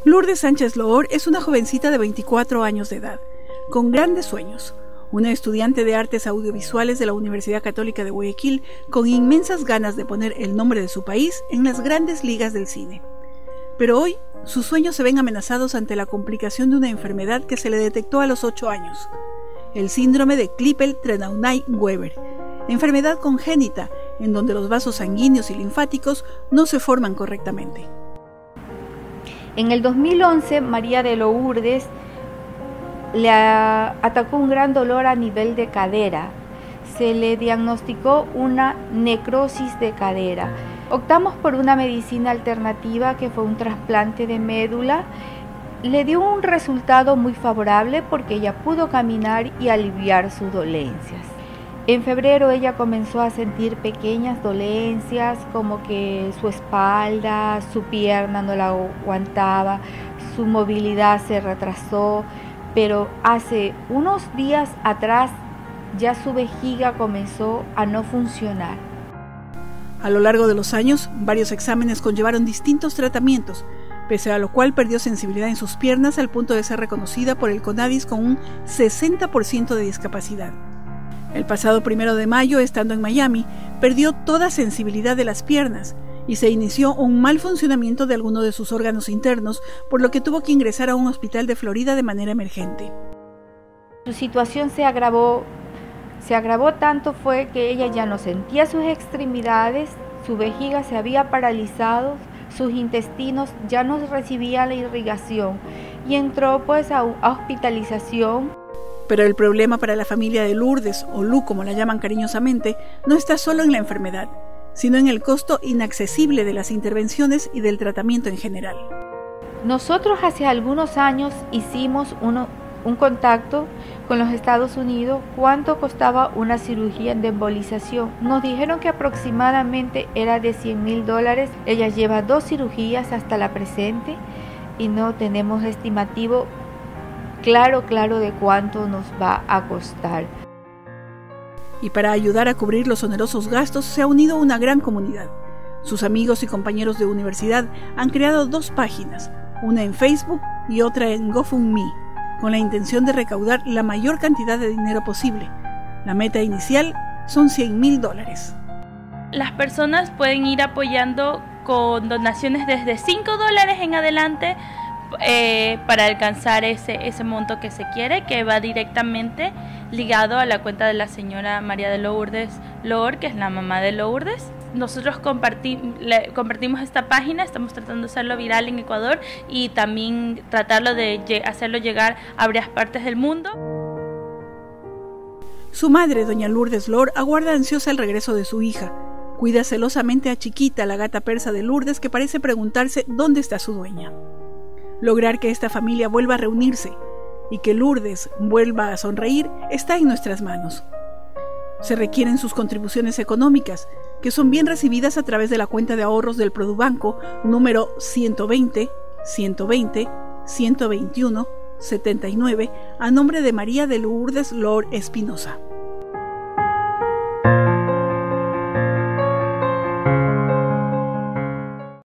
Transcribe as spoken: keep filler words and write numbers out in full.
Lourdes Sánchez Loor es una jovencita de veinticuatro años de edad, con grandes sueños. Una estudiante de artes audiovisuales de la Universidad Católica de Guayaquil, con inmensas ganas de poner el nombre de su país en las grandes ligas del cine. Pero hoy, sus sueños se ven amenazados ante la complicación de una enfermedad que se le detectó a los ocho años, el síndrome de Klippel-Trenaunay-Weber, enfermedad congénita en donde los vasos sanguíneos y linfáticos no se forman correctamente. En el dos mil once, María de Lourdes le atacó un gran dolor a nivel de cadera. Se le diagnosticó una necrosis de cadera. Optamos por una medicina alternativa que fue un trasplante de médula. Le dio un resultado muy favorable porque ella pudo caminar y aliviar sus dolencias. En febrero ella comenzó a sentir pequeñas dolencias, como que su espalda, su pierna no la aguantaba, su movilidad se retrasó, pero hace unos días atrás ya su vejiga comenzó a no funcionar. A lo largo de los años, varios exámenes conllevaron distintos tratamientos, pese a lo cual perdió sensibilidad en sus piernas al punto de ser reconocida por el CONADIS con un sesenta por ciento de discapacidad. El pasado primero de mayo, estando en Miami, perdió toda sensibilidad de las piernas y se inició un mal funcionamiento de alguno de sus órganos internos, por lo que tuvo que ingresar a un hospital de Florida de manera emergente. Su situación se agravó, se agravó tanto fue que ella ya no sentía sus extremidades, su vejiga se había paralizado, sus intestinos ya no recibían la irrigación y entró pues a, a hospitalización. Pero el problema para la familia de Lourdes, o Lu como la llaman cariñosamente, no está solo en la enfermedad, sino en el costo inaccesible de las intervenciones y del tratamiento en general. Nosotros hace algunos años hicimos uno, un contacto con los Estados Unidos, cuánto costaba una cirugía de embolización. Nos dijeron que aproximadamente era de cien mil dólares. Ella lleva dos cirugías hasta la presente y no tenemos estimativo claro, claro de cuánto nos va a costar. Y para ayudar a cubrir los onerosos gastos se ha unido una gran comunidad. Sus amigos y compañeros de universidad han creado dos páginas, una en Facebook y otra en GoFundMe, con la intención de recaudar la mayor cantidad de dinero posible. La meta inicial son cien mil dólares. Las personas pueden ir apoyando con donaciones desde cinco dólares en adelante eh, para alcanzar ese, ese monto que se quiere, que va directamente ligado a la cuenta de la señora María de Lourdes Loor, que es la mamá de Lourdes. Nosotros comparti le, compartimos esta página, estamos tratando de hacerlo viral en Ecuador y también tratarlo de hacerlo llegar a varias partes del mundo. Su madre, doña Lourdes Loor, aguarda ansiosa el regreso de su hija. Cuida celosamente a Chiquita, la gata persa de Lourdes, que parece preguntarse dónde está su dueña. Lograr que esta familia vuelva a reunirse y que Lourdes vuelva a sonreír está en nuestras manos. Se requieren sus contribuciones económicas, que son bien recibidas a través de la cuenta de ahorros del Produbanco, número ciento veinte, ciento veinte, ciento veintiuno, setenta y nueve, a nombre de María de Lourdes Loor Espinosa.